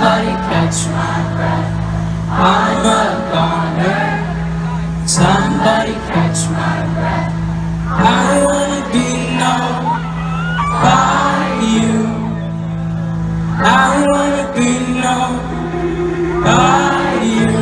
Somebody catch my breath, I'm a goner. Somebody catch my breath, I wanna be known by you. I wanna be known by you.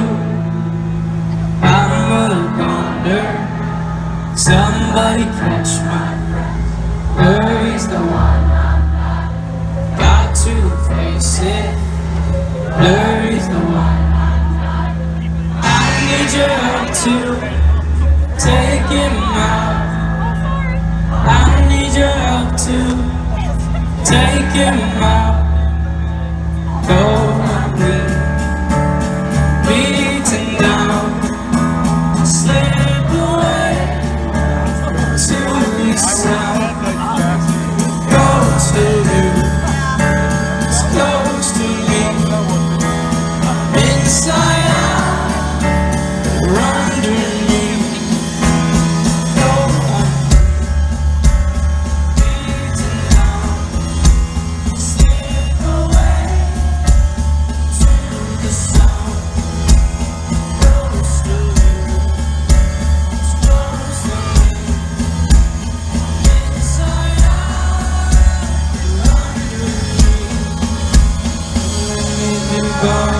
I'm a goner. Somebody catch my breath, where is the one I'm not? Got to face it, where is the one I'm not? I need your help to take him out. I need your help to take him out. Go beaten down, slip away to the sound. Close to you, it's close to me. Inside out, underneath. Go on, beaten down, slip away to the sound. Close to you, it's close to me. Inside out, underneath. Let me go.